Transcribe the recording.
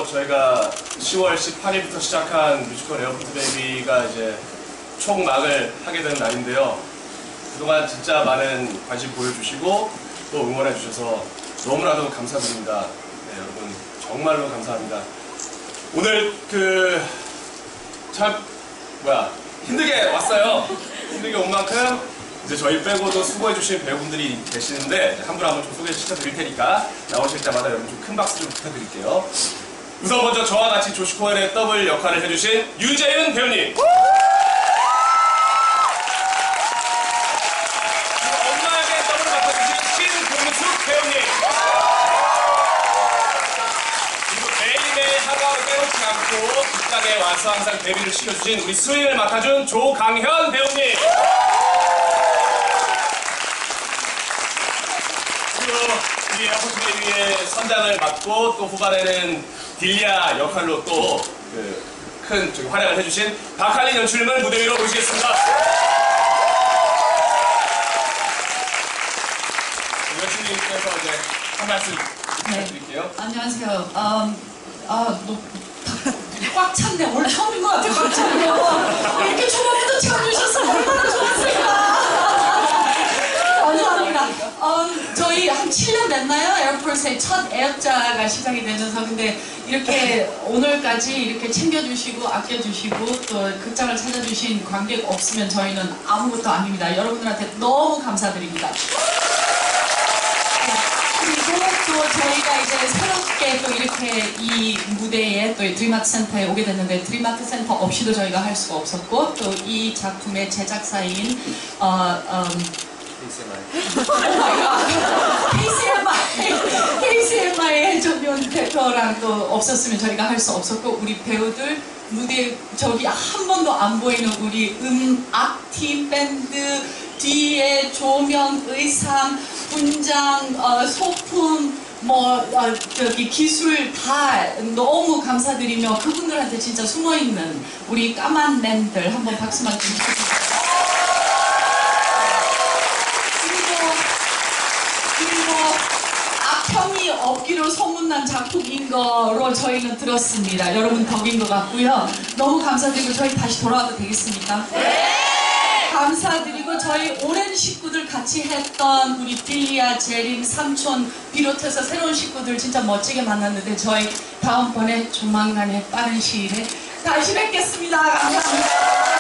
저희가 10월 18일부터 시작한 뮤지컬 에어포트 베이비가 이제 총막을 하게 된 날인데요. 그동안 진짜 많은 관심 보여주시고 또 응원해 주셔서 너무나도 감사드립니다. 네, 여러분 정말로 감사합니다. 오늘 힘들게 왔어요. 힘들게 온 만큼 이제 저희 빼고도 수고해 주신 배우분들이 계시는데 한 분 한 분 좀 소개시켜 드릴 테니까 나오실 때마다 여러분 좀 큰 박수 좀 부탁드릴게요. 우선 먼저 저와 같이 조시 코엘의 더블 역할을 해주신 유재윤 배우님. 엄마에게 더블을 맡아주신 신동숙 배우님. 그리고 매일매일 하루하루 빼놓지 않고 극장에 와서 항상 데뷔를 시켜주신 우리 스윙을 맡아준 조강현 배우님. 우리 에어포트 베이비의 선장을 맡고 또 후반에는 딜리아 역할로 또 큰 활약을 해주신 박할린 연출님을 무대 위로 모시겠습니다. 연출님께서 이제 한 말씀 부탁드릴게요. 네. 안녕하세요. 꽉 찼네. 오늘 처음인 것 같아요. 꽉 찼네요. 이렇게 초반부터 채워주셔서 얼마나 좋았을까. 감사합니다. 저희 한 7년 됐나요? 에어포트의 첫 애역자가 시작이 되면서 근데 이렇게 오늘까지 이렇게 챙겨주시고 아껴주시고 또 극장을 찾아주신 관객 없으면 저희는 아무것도 아닙니다. 여러분들한테 너무 감사드립니다. 그리고 또 저희가 이제 새롭게 또 이렇게 이 무대에 또 드림아트 센터에 오게 됐는데 드림아트 센터 없이도 저희가 할 수가 없었고 또 이 작품의 제작사인 KCMI의 정면 대표랑 또 없었으면 저희가 할 수 없었고 우리 배우들 무대 저기 한 번도 안 보이는 우리 악팀 밴드 뒤에 조명, 의상, 분장, 소품 저기 기술 다 너무 감사드리며 그분들한테 진짜 숨어있는 우리 까만 맨들 한번 박수만 좀 부탁드립니다. 그리고 악평이 없기로 소문난 작품인 거로 저희는 들었습니다. 여러분 덕인 것 같고요. 너무 감사드리고 저희 다시 돌아와도 되겠습니까? 네! 감사드리고 저희 오랜 식구들 같이 했던 우리 딜리아, 재림, 삼촌 비롯해서 새로운 식구들 진짜 멋지게 만났는데 저희 다음번에 조만간에 빠른 시일에 다시 뵙겠습니다. 감사합니다.